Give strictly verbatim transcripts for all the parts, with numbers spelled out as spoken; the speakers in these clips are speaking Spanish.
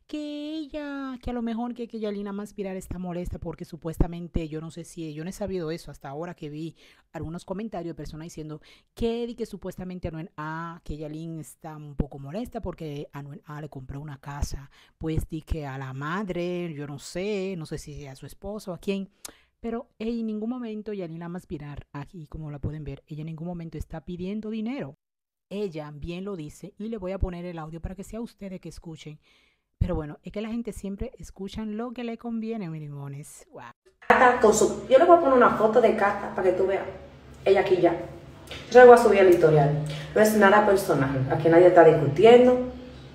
que ella, que a lo mejor que, que Yalina Maspirar está molesta porque supuestamente, yo no sé si, yo no he sabido eso hasta ahora que vi algunos comentarios de personas diciendo que, di que supuestamente Anuel A, que Yalin está un poco molesta porque Anuel A le compró una casa, pues di que a la madre, yo no sé, no sé si a su esposo, a quién, pero en ningún momento Yalina Maspirar, aquí como la pueden ver, ella en ningún momento está pidiendo dinero. Ella bien lo dice y le voy a poner el audio para que sea ustedes que escuchen. Pero bueno, es que la gente siempre escucha lo que le conviene, mi limones. Wow. Cata con su, yo le voy a poner una foto de Cata para que tú veas. Ella aquí ya. Yo le voy a subir el historial. No es nada personal. Aquí nadie está discutiendo.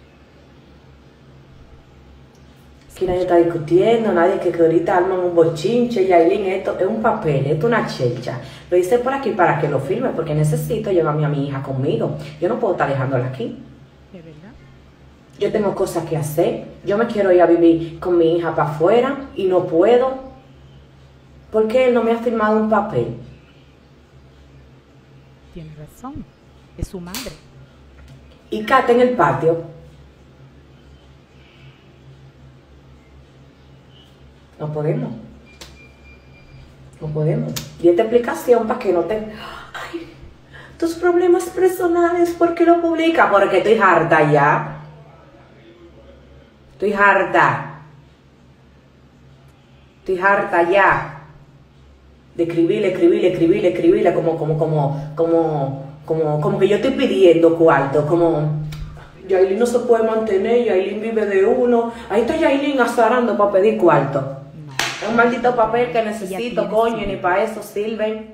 Aquí nadie está discutiendo. Nadie que, que ahorita arman un bochinche. Yailin, esto es un papel, esto es una checha. Lo hice por aquí para que lo firme porque necesito llevarme a mi hija conmigo. Yo no puedo estar dejándola aquí. ¿De verdad? Yo tengo cosas que hacer. Yo me quiero ir a vivir con mi hija para afuera y no puedo. ¿Por qué él no me ha firmado un papel? Tiene razón. Es su madre. Y Cata en el patio. No podemos. No podemos. Y esta explicación para que no te... Ay, tus problemas personales, ¿por qué lo publica? Porque estoy harta ya. Estoy harta. Estoy harta ya. De escribirle, escribirle, escribirle, escribirle, como, como, como, como, como, como que yo estoy pidiendo cuarto, como Yailin no se puede mantener, Yailin vive de uno, ahí está Yailin azarando para pedir cuarto. No. Es un maldito papel que Ella necesito, tiene coño, su ni vida. para eso sirven.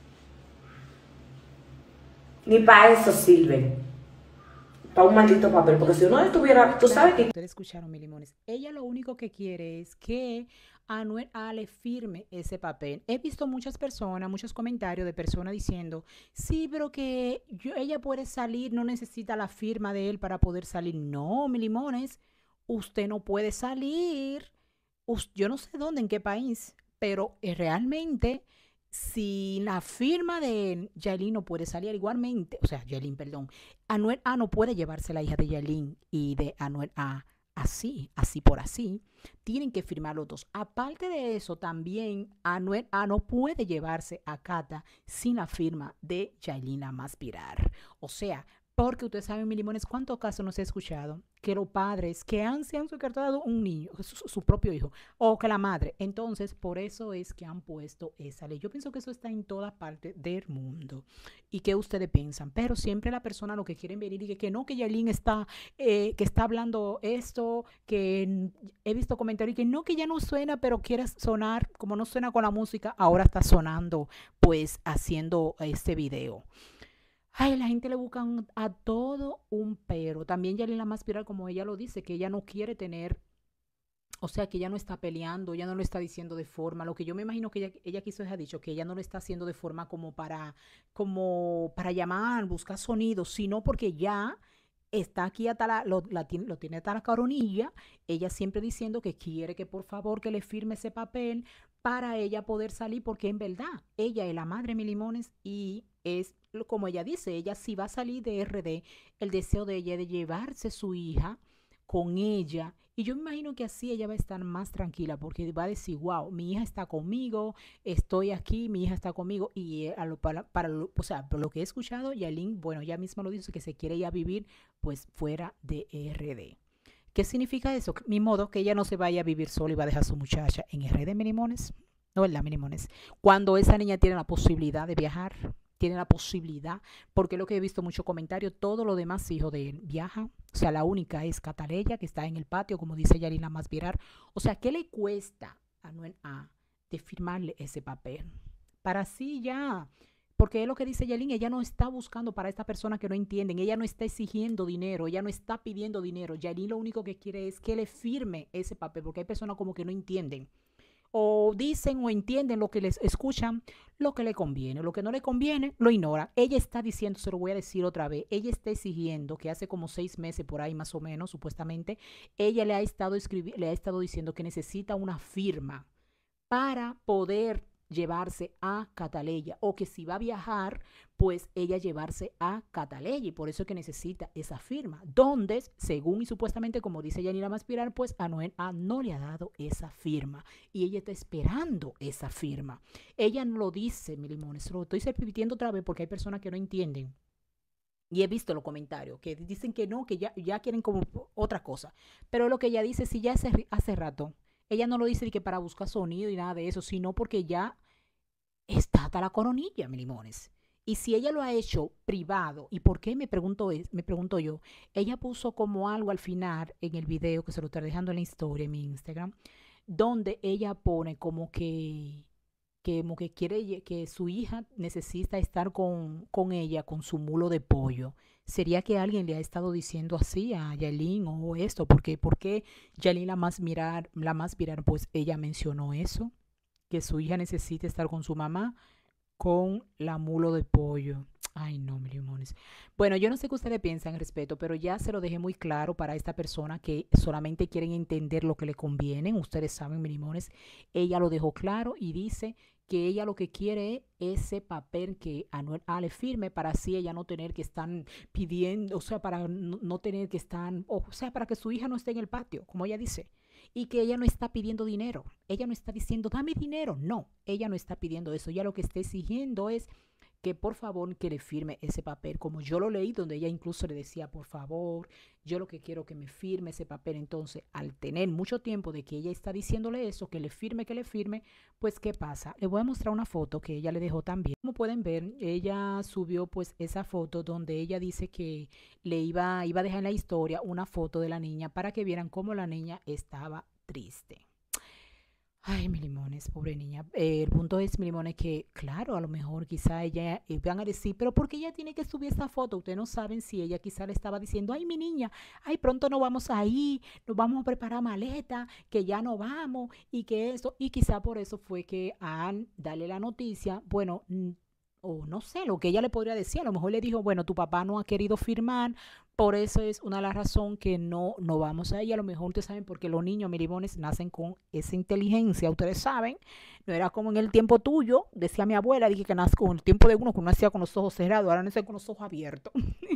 Ni para eso sirven. Para un maldito papel, porque si uno estuviera, tú sabes Claro, que... ustedes escucharon, mi limones. Ella lo único que quiere es que Anuel A le firme ese papel. He visto muchas personas, muchos comentarios de personas diciendo, sí, pero que yo- ella puede salir, no necesita la firma de él para poder salir. No, mi limones, usted no puede salir. Us- yo no sé dónde, en qué país, pero eh, realmente, si la firma de Yailin no puede salir igualmente, o sea, Yailin, perdón, Anuel A no puede llevarse la hija de Yailin y de Anuel A así, así por así. Tienen que firmar los dos. Aparte de eso, también Anuel A no puede llevarse a Cata sin la firma de Yailin Maspirar. O sea, porque ustedes saben, mi limones, cuántos casos nos he escuchado que los padres que han, se han sucartado un niño, su, su propio hijo, o que la madre. Entonces, por eso es que han puesto esa ley. Yo pienso que eso está en toda parte del mundo. ¿Y qué ustedes piensan? Pero siempre la persona lo que quieren venir y que, que no, que Yailin está, eh, que está hablando esto, que he visto comentarios y que no, que ya no suena, pero quiere sonar, como no suena con la música, ahora está sonando, pues haciendo este video. Ay, la gente le busca un- a todo un pero. También Yalila Maspiral, como ella lo dice, que ella no quiere tener, o sea, que ella no está peleando, ella no lo está diciendo de forma, lo que yo me imagino que ella, ella quiso ha dicho, que ella no lo está haciendo de forma como para, como para llamar, buscar sonidos, sino porque ya está aquí hasta la, lo, la tiene, lo tiene hasta la coronilla, ella siempre diciendo que quiere que por favor que le firme ese papel para ella poder salir, porque en verdad ella es la madre de mi limones y es como ella dice, ella sí va a salir de R D, el deseo de ella de llevarse su hija con ella. Y yo me imagino que así ella va a estar más tranquila porque va a decir, wow, mi hija está conmigo, estoy aquí, mi hija está conmigo. Y eh, a lo, para, para lo, o sea, por lo que he escuchado, Yailin, bueno, ella misma lo dice, que se quiere ir a vivir pues fuera de R D. ¿Qué significa eso? Mi modo, que ella no se vaya a vivir sola y va a dejar a su muchacha en R D, Minimones. No, ¿verdad, Minimones? Cuando esa niña tiene la posibilidad de viajar, tiene la posibilidad, porque lo que he visto muchos comentarios, todos los demás hijos de él viajan. O sea, la única es Cataleya, que está en el patio, como dice Yarina Masvirar. O sea, ¿qué le cuesta a Noel A de firmarle ese papel? Para sí ya. Porque es lo que dice Yalin, ella no está buscando para esta persona que no entienden, ella no está exigiendo dinero, ella no está pidiendo dinero. Yalin lo único que quiere es que le firme ese papel, porque hay personas como que no entienden o dicen o entienden lo que les escuchan, lo que le conviene, lo que no le conviene, lo ignora. Ella está diciendo, se lo voy a decir otra vez, ella está exigiendo que hace como seis meses por ahí más o menos, supuestamente, ella le ha estado, escribi- le ha estado diciendo que necesita una firma para poder llevarse a Cataleya, o que si va a viajar, pues ella llevarse a Cataleya, y por eso es que necesita esa firma, donde, según y supuestamente, como dice Yanira Maspirar, pues Anuel A no le ha dado esa firma, y ella está esperando esa firma. Ella no lo dice, mi limones, lo estoy repitiendo otra vez porque hay personas que no entienden. Y he visto los comentarios que dicen que no, que ya, ya quieren como otra cosa. Pero lo que ella dice, si ya hace, hace rato, ella no lo dice de que para buscar sonido y nada de eso, sino porque ya está hasta la coronilla, mi limones. Y si ella lo ha hecho privado, ¿y por qué me pregunto, es, me pregunto yo? Ella puso como algo al final en el video, que se lo está dejando en la historia en mi Instagram, donde ella pone como que, que, como que quiere que su hija necesita estar con, con ella, con su mulo de pollo. ¿Sería que alguien le ha estado diciendo así a Yailin o esto? Porque, ¿por qué Yailin la más mirar, la más mirar, pues ella mencionó eso? Que su hija necesita estar con su mamá con la mulo de pollo. Ay, no, mi limones. Bueno, yo no sé qué ustedes piensan al respecto, pero ya se lo dejé muy claro para esta persona que solamente quieren entender lo que le conviene. Ustedes saben, mi limones, ella lo dejó claro y dice que ella lo que quiere es ese papel que Anuel A le firme para así ella no tener que estar pidiendo, o sea, para no, no tener que estar, o sea, para que su hija no esté en el patio, como ella dice. Y que ella no está pidiendo dinero. Ella no está diciendo, dame dinero. No, ella no está pidiendo eso. Ella lo que está exigiendo es que por favor que le firme ese papel, como yo lo leí, donde ella incluso le decía, por favor, yo lo que quiero que me firme ese papel. Entonces, al tener mucho tiempo de que ella está diciéndole eso, que le firme, que le firme, pues, ¿qué pasa? Le voy a mostrar una foto que ella le dejó también. Como pueden ver, ella subió pues esa foto donde ella dice que le iba, iba a dejar en la historia una foto de la niña para que vieran cómo la niña estaba triste. Ay, mi limones, pobre niña. Eh, el punto es, mi limones, que claro, a lo mejor quizá ella eh, van a decir, pero ¿por qué ella tiene que subir esa foto? Ustedes no saben si ella quizá le estaba diciendo, ay, mi niña, ay, pronto no vamos a ir, nos vamos a preparar maleta, que ya no vamos y que eso. Y quizá por eso fue que a Ann darle la noticia, bueno, mm, o no sé, lo que ella le podría decir, a lo mejor le dijo, bueno, tu papá no ha querido firmar, por eso es una de las razones que no, no vamos a ir. A lo mejor ustedes saben porque los niños mirimones nacen con esa inteligencia, ustedes saben. No era como en el tiempo tuyo, decía mi abuela, dije que nace con el tiempo de uno que uno nacía con los ojos cerrados, ahora nace con los ojos abiertos.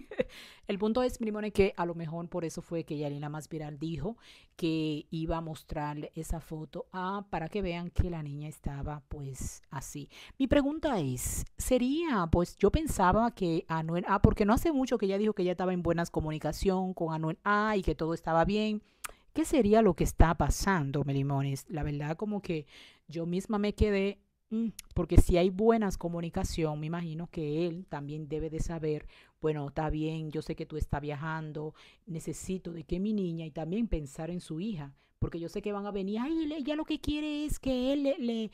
El punto es, mirimones, que a lo mejor por eso fue que Yalina Más Viral dijo que iba a mostrarle esa foto a, para que vean que la niña estaba pues así. Mi pregunta es, sería, pues yo pensaba que Anuel A, porque no hace mucho que ella dijo que ella estaba en buenas comunicación con Anuel A y que todo estaba bien. ¿Qué sería lo que está pasando, Melimones? La verdad como que yo misma me quedé, mm, porque si hay buenas comunicación, me imagino que él también debe de saber, bueno, está bien, yo sé que tú estás viajando, necesito de que mi niña y también pensar en su hija. Porque yo sé que van a venir, ay, ella lo que quiere es que él le, le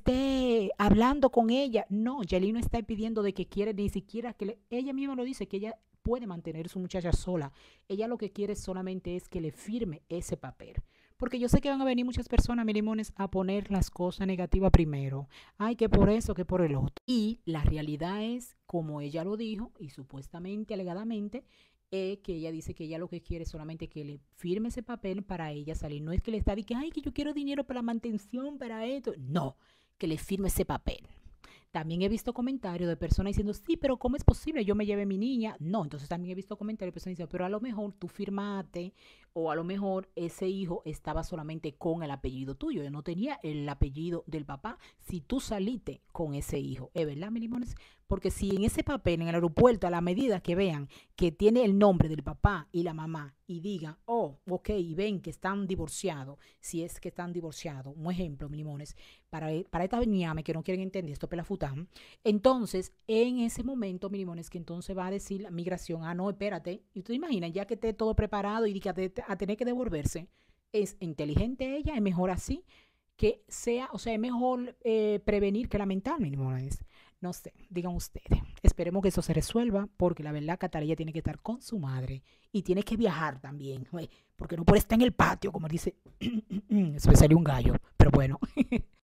esté hablando con ella. No, Yelí no está pidiendo de que quiere ni siquiera que le, ella misma lo dice, que ella puede mantener a su muchacha sola. Ella lo que quiere solamente es que le firme ese papel. Porque yo sé que van a venir muchas personas, mi limones, a poner las cosas negativas primero. Ay, que por eso, que por el otro. Y la realidad es, como ella lo dijo, y supuestamente, alegadamente, eh, que ella dice que ella lo que quiere es solamente que le firme ese papel para ella salir. No es que le está diciendo, ay, que yo quiero dinero para la mantención, para esto. No, que le firme ese papel. También he visto comentarios de personas diciendo, sí, pero ¿cómo es posible? Yo me llevé a mi niña. No, entonces también he visto comentarios de personas diciendo, pero a lo mejor tú firmaste o a lo mejor ese hijo estaba solamente con el apellido tuyo. Yo no tenía el apellido del papá si tú saliste con ese hijo. ¿Es verdad, mi limones? Porque si en ese papel, en el aeropuerto, a la medida que vean que tiene el nombre del papá y la mamá y digan, oh, ok, y ven que están divorciados, si es que están divorciados, un ejemplo, mi limones, para, para esta ñame que no quieren entender esto, pelafután, entonces, en ese momento, mi limones, que entonces va a decir la migración, ah, no, espérate, y tú te imaginas, ya que esté todo preparado y que a, a tener que devolverse, es inteligente ella, es mejor así, que sea, o sea, es mejor eh, prevenir que lamentar, mi limones. No sé, digan ustedes. Esperemos que eso se resuelva, porque la verdad, Catalina tiene que estar con su madre y tiene que viajar también, porque no puede estar en el patio, como dice, se me salió un gallo, pero bueno.